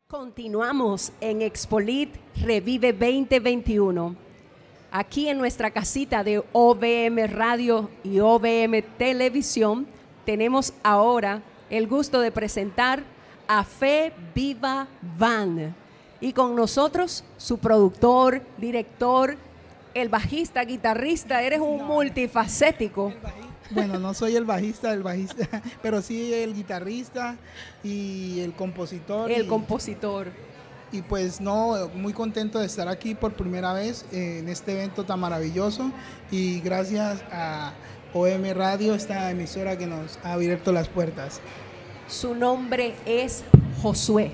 Continuamos en Expolit Revive 2021. Aquí en nuestra casita de OVM Radio y OVM Televisión tenemos ahora el gusto de presentar a Fe Viva Band. Y con nosotros su productor, director, el bajista, guitarrista, eres un multifacético. Bueno, no soy el bajista, pero sí el guitarrista y el compositor. Compositor. Y pues no, muy contento de estar aquí por primera vez en este evento tan maravilloso y gracias a OM Radio, esta emisora que nos ha abierto las puertas. Su nombre es Josué.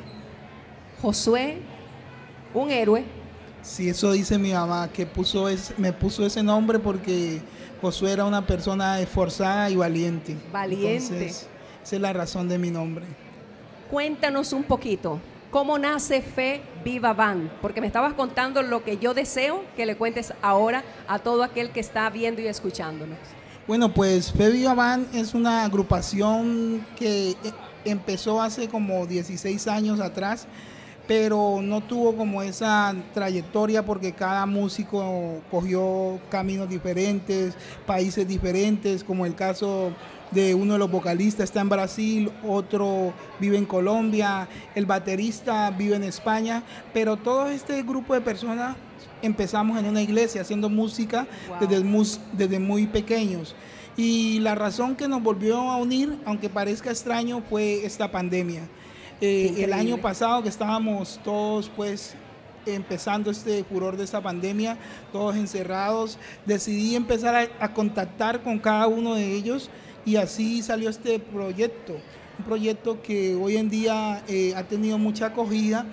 Josué, un héroe. Sí, eso dice mi mamá, que me puso ese nombre porque Josué era una persona esforzada y valiente. Valiente. Entonces, esa es la razón de mi nombre. Cuéntanos un poquito, ¿cómo nace Fe Viva Band? Porque me estabas contando lo que yo deseo que le cuentes ahora a todo aquel que está viendo y escuchándonos. Bueno, pues Fe Viva Band es una agrupación que empezó hace como 16 años atrás, pero no tuvo como esa trayectoria porque cada músico cogió caminos diferentes, países diferentes, como el caso de uno de los vocalistas está en Brasil, otro vive en Colombia, el baterista vive en España, pero todo este grupo de personas empezamos en una iglesia haciendo música. Wow. desde muy pequeños. Y la razón que nos volvió a unir, aunque parezca extraño, fue esta pandemia. El año pasado que estábamos todos pues empezando este furor de esta pandemia, todos encerrados, decidí empezar a contactar con cada uno de ellos y así salió este proyecto. Un proyecto que hoy en día ha tenido mucha acogida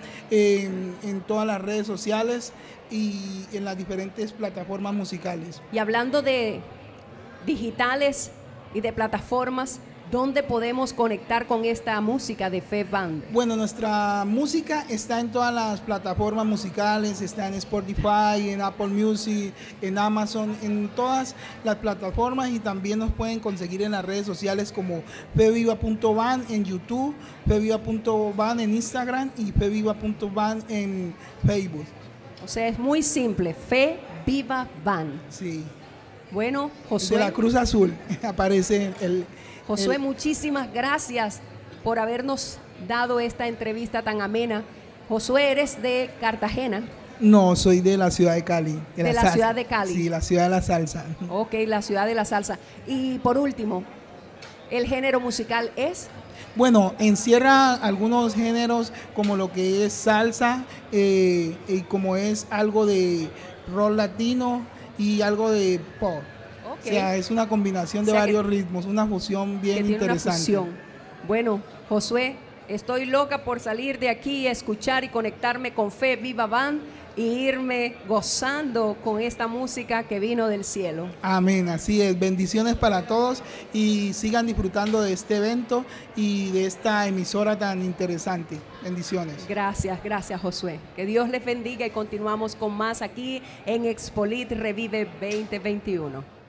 en todas las redes sociales y en las diferentes plataformas musicales. Y hablando de digitales y de plataformas, ¿dónde podemos conectar con esta música de Fe Band? Bueno, nuestra música está en todas las plataformas musicales, está en Spotify, en Apple Music, en Amazon, en todas las plataformas y también nos pueden conseguir en las redes sociales como feviva.band en YouTube, feviva.band en Instagram y feviva.band en Facebook. O sea, es muy simple, Fe Viva Band. Sí. Bueno, Josué. De la Cruz Azul aparece Josué, muchísimas gracias por habernos dado esta entrevista tan amena. Josué, ¿eres de Cartagena? No, soy de la ciudad de Cali. De la ciudad de Cali. Sí, la ciudad de la salsa. Ok, la ciudad de la salsa. Y por último, ¿el género musical es? Bueno, encierra algunos géneros como lo que es salsa y como es algo de rock latino y algo de pop. Okay. O sea, es una combinación de varios ritmos, una fusión bien interesante. Una fusión. Bueno, Josué, estoy loca por salir de aquí, escuchar y conectarme con Fe Viva Band e irme gozando con esta música que vino del cielo. Amén, así es. Bendiciones para todos y sigan disfrutando de este evento y de esta emisora tan interesante. Bendiciones. Gracias, gracias Josué. Que Dios les bendiga y continuamos con más aquí en Expolit Revive 2021.